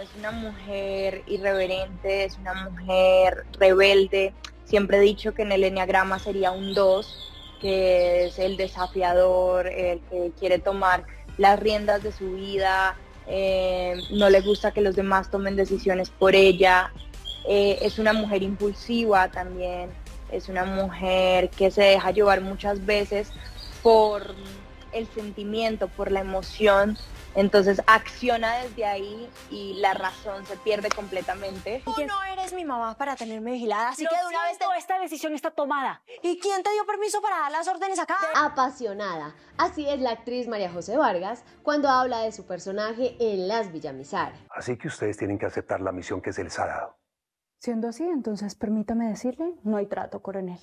es una mujer irreverente, es una mujer rebelde. Siempre he dicho que en el eneagrama sería un 2, que es el desafiador, el que quiere tomar las riendas de su vida, no le gusta que los demás tomen decisiones por ella. Es una mujer impulsiva también, es una mujer que se deja llevar muchas veces por el sentimiento, por la emoción. Entonces acciona desde ahí y la razón se pierde completamente. Tú no eres mi mamá para tenerme vigilada, así que de una vez esta decisión está tomada. ¿Y quién te dio permiso para dar las órdenes acá? Apasionada. Así es la actriz María José Vargas cuando habla de su personaje en Las Villamizar. Así que ustedes tienen que aceptar la misión que se les ha dado. Siendo así, entonces permítame decirle, no hay trato, coronel.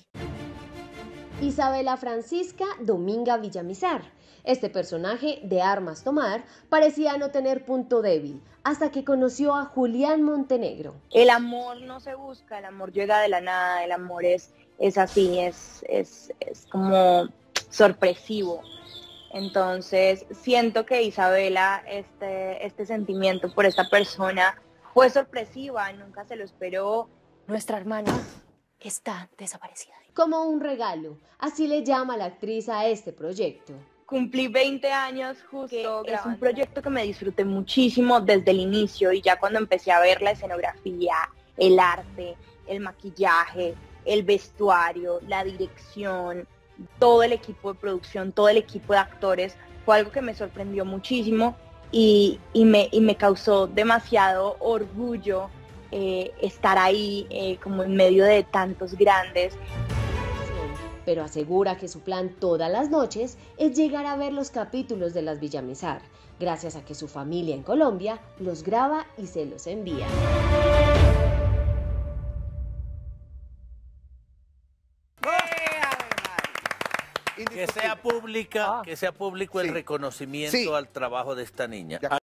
Isabela Francisca Dominga Villamizar. Este personaje de Armas Tomar parecía no tener punto débil hasta que conoció a Julián Montenegro. El amor no se busca, el amor llega de la nada, el amor es así, es como sorpresivo. Entonces siento que Isabela, este sentimiento por esta persona fue sorpresiva, nunca se lo esperó. Nuestra hermana está desaparecida. Como un regalo, así le llama la actriz a este proyecto. Cumplí 20 años justo, es un proyecto que me disfruté muchísimo desde el inicio y ya cuando empecé a ver la escenografía, el arte, el maquillaje, el vestuario, la dirección, todo el equipo de producción, todo el equipo de actores, fue algo que me sorprendió muchísimo y me causó demasiado orgullo estar ahí como en medio de tantos grandes. Pero asegura que su plan todas las noches es llegar a ver los capítulos de Las Villamizar, gracias a que su familia en Colombia los graba y se los envía. Que sea público el reconocimiento al trabajo de esta niña.